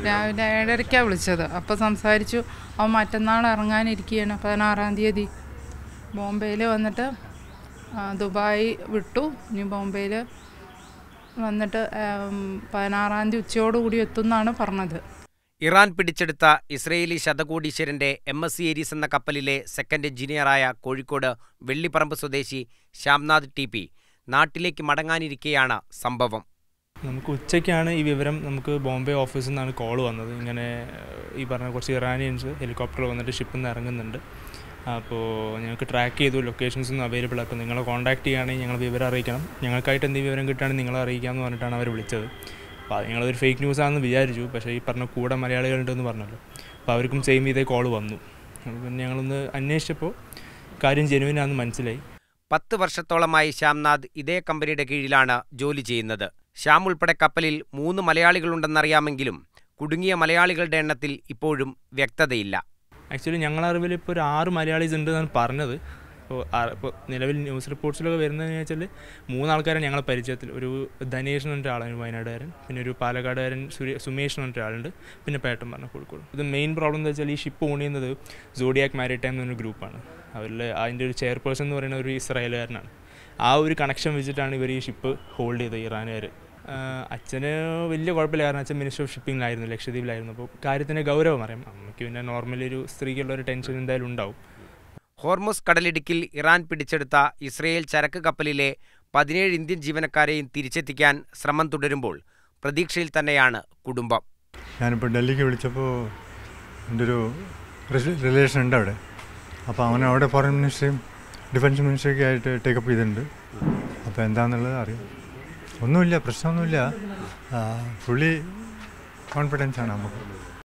രാവിലെ 7:30 വിളിച്ചത്. അപ്പോൾ സംസാരിച്ചു, അവൻ മറ്റന്നാൾ ഇറങ്ങാനിരിക്കുകയാണ് 16-ാം തീയതി. ബോംബെയിൽ വന്നിട്ട് ദുബായ് വിട്ടു. ഇനി ബോംബെയിൽ വന്നിട്ട് 16-ാം തീയതി ഉച്ചയോടുകൂടി എത്തുമെന്നാണ് പറഞ്ഞത്. ഇറാൻ പിടിച്ചെടുത്ത ഇസ്രയേലി ശതകോടീശ്വരന്റെ MSC ഏരീസ് എന്ന കപ്പലിലെ സെക്കൻഡ് എഞ്ചിനീയറായ കോഴിക്കോട് വെള്ളിപ്പറമ്പ് സ്വദേശി ശ്യാംനാഥ് TP നാട്ടിലേക്ക് മടങ്ങാനിരിക്കെയാണ് സംഭവം. നമുക്ക് ഉച്ചയ്ക്കാണ് ഈ വിവരം നമുക്ക് ബോംബെ ഓഫീസിൽ നിന്നാണ് കോൾ വന്നത്. ഇങ്ങനെ ഈ പറഞ്ഞ കുറച്ച് ഇറാനിയൻസ് ഹെലികോപ്റ്റർ വന്നിട്ട് ഷിപ്പിൽ നിന്ന് ഇറങ്ങുന്നുണ്ട്. അപ്പോൾ ഞങ്ങൾക്ക് ട്രാക്ക് ചെയ്തു, ലൊക്കേഷൻസ് ഒന്നും അവൈലബിൾ. അപ്പോൾ നിങ്ങളെ കോൺടാക്ട് ചെയ്യുകയാണെങ്കിൽ ഞങ്ങൾ വിവരം അറിയിക്കണം, ഞങ്ങൾക്കായിട്ട് എന്തെങ്കിലും വിവരം കിട്ടുകയാണെങ്കിൽ നിങ്ങളെ അറിയിക്കാമെന്ന് പറഞ്ഞിട്ടാണ് അവർ വിളിച്ചത്. അപ്പോൾ അത് ഞങ്ങളതൊരു ഫേക്ക് ന്യൂസാണെന്ന് വിചാരിച്ചു. പക്ഷേ ഈ പറഞ്ഞ കൂടെ മലയാളികളുണ്ടെന്ന് പറഞ്ഞല്ലോ, അപ്പോൾ അവർക്കും സെയിം ഇതേ കോൾ വന്നു. പിന്നെ ഞങ്ങളൊന്ന് അന്വേഷിച്ചപ്പോൾ കാര്യം ജെനുവിനാണെന്ന് മനസ്സിലായി. 10 വർഷത്തോളമായി ശ്യാംനാഥ് ഇതേ കമ്പനിയുടെ കീഴിലാണ് ജോലി ചെയ്യുന്നത്. ശ്യാം ഉൾപ്പെടെ കപ്പലിൽ 3 മലയാളികളുണ്ടെന്നറിയാമെങ്കിലും കുടുങ്ങിയ മലയാളികളുടെ എണ്ണത്തിൽ ഇപ്പോഴും വ്യക്തതയില്ല. ആക്ച്വലി ഞങ്ങളുടെ അറിവിൽ ഇപ്പോൾ ഒരു 6 മലയാളീസ് ഉണ്ടെന്നാണ് പറഞ്ഞത്. ഇപ്പോൾ നിലവിൽ ന്യൂസ് റിപ്പോർട്ട്സിലൊക്കെ വരുന്നതെന്ന് വെച്ചാൽ 3 ആൾക്കാരെ ഞങ്ങളെ പരിചയത്തിൽ, ഒരു ധനേഷ് എന്ന് പറഞ്ഞ ആളാണ് വയനാടുകാരൻ, പിന്നെ ഒരു പാലക്കാടുകാരൻ സുമേഷ് എന്ന് പറഞ്ഞ ഒരാളുണ്ട്, പിന്നെ പേട്ടൻ പറഞ്ഞ കോഴിക്കോട്. ഇത് മെയിൻ പ്രോബ്ലം എന്ന് വെച്ചാൽ ഈ ഷിപ്പ് ഓൺ ചെയ്യുന്നത് സോഡിയാക് മാരിടൈം എന്നൊരു ഗ്രൂപ്പാണ്. അവരിൽ അതിൻ്റെ ഒരു ചെയർപേഴ്സൺ എന്ന് പറയുന്ന ഒരു ഇസ്രായേലുകാരനാണ്. ആ ഒരു കണക്ഷൻ വെച്ചിട്ടാണ് ഇവർ ഈ ഷിപ്പ് ഹോൾഡ് ചെയ്തത് ഇറാനുകാർ. അച്ഛന് വലിയ കുഴപ്പമില്ല, കാരണം അച്ഛൻ മിനിസ്റ്റർ ഓഫ് ഷിപ്പിങ്ങിലായിരുന്നു, ലക്ഷദ്വീപിലായിരുന്നു. അപ്പോൾ കാര്യത്തിൻ്റെ ഗൗരവം അറിയാം. നമുക്ക് പിന്നെ നോർമലി ഒരു സ്ത്രീക്കുള്ള ഒരു ടെൻഷൻ എന്തായാലും ഉണ്ടാവും. ഹോർമുസ് കടലിടുക്കിൽ ഇറാൻ പിടിച്ചെടുത്ത ഇസ്രയേൽ ചരക്ക് കപ്പലിലെ 17 ഇന്ത്യൻ ജീവനക്കാരെയും തിരിച്ചെത്തിക്കാൻ ശ്രമം തുടരുമ്പോൾ പ്രതീക്ഷയിൽ തന്നെയാണ് കുടുംബം. ഞാനിപ്പോൾ ഡൽഹിക്ക് വിളിച്ചപ്പോൾ എൻ്റെ ഒരു റിലേഷൻ ഉണ്ട് അവിടെ. അപ്പോൾ അങ്ങനെ അവിടെ ഫോറിൻ മിനിസ്റ്ററിയും ഡിഫൻസ് മിനിസ്റ്ററിയൊക്കെ ആയിട്ട് ടേക്കപ്പ് ചെയ്തിട്ടുണ്ട്. അപ്പോൾ എന്താണെന്നുള്ളത് അറിയാം. ഒന്നുമില്ല, പ്രശ്നമൊന്നുമില്ല, ഫുള്ളി കോൺഫിഡൻസാണ് നമുക്ക്.